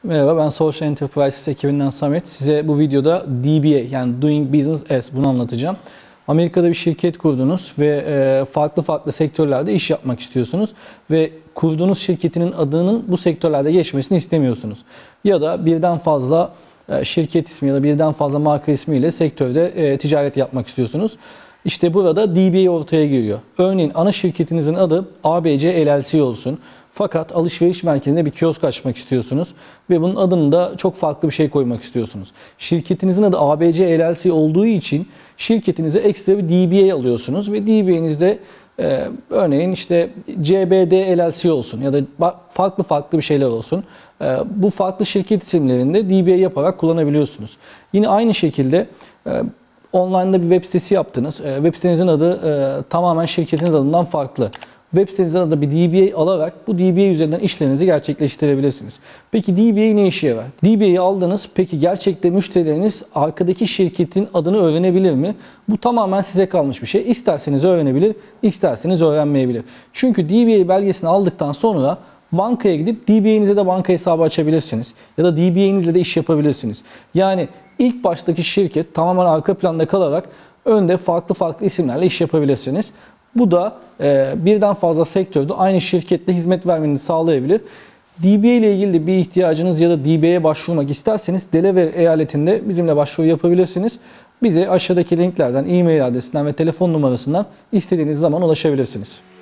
Merhaba, ben Social Enterprises ekibinden Samet. Size bu videoda DBA yani Doing Business As bunu anlatacağım. Amerika'da bir şirket kurdunuz ve farklı sektörlerde iş yapmak istiyorsunuz ve kurduğunuz şirketinin adının bu sektörlerde geçmesini istemiyorsunuz. Ya da birden fazla şirket ismi ya da birden fazla marka ismiyle sektörde ticaret yapmak istiyorsunuz. İşte burada DBA ortaya giriyor. Örneğin ana şirketinizin adı ABC LLC olsun. Fakat alışveriş merkezinde bir kiosk açmak istiyorsunuz ve bunun adını da çok farklı bir şey koymak istiyorsunuz. Şirketinizin adı ABC LLC olduğu için şirketinize ekstra bir DBA alıyorsunuz ve DBA'nizde örneğin işte CBD LLC olsun ya da farklı bir şeyler olsun. Bu farklı şirket isimlerinde DBA yaparak kullanabiliyorsunuz. Yine aynı şekilde online'da bir web sitesi yaptınız. Web sitenizin adı tamamen şirketiniz adından farklı. Web sitenizin adında bir DBA alarak bu DBA üzerinden işlerinizi gerçekleştirebilirsiniz. Peki DBA ne işe yarar? DBA'yı aldınız. Peki gerçekte müşterileriniz arkadaki şirketin adını öğrenebilir mi? Bu tamamen size kalmış bir şey. İsterseniz öğrenebilir, isterseniz öğrenmeyebilir. Çünkü DBA belgesini aldıktan sonra bankaya gidip DBA'nize de banka hesabı açabilirsiniz. Ya da DBA'nizle de iş yapabilirsiniz. Yani ilk baştaki şirket tamamen arka planda kalarak önde farklı isimlerle iş yapabilirsiniz. Bu da birden fazla sektörde aynı şirketle hizmet vermenizi sağlayabilir. DBA ile ilgili de bir ihtiyacınız ya da DBA'ye başvurmak isterseniz Delaware eyaletinde bizimle başvuru yapabilirsiniz. Bize aşağıdaki linklerden, e-mail adresinden ve telefon numarasından istediğiniz zaman ulaşabilirsiniz.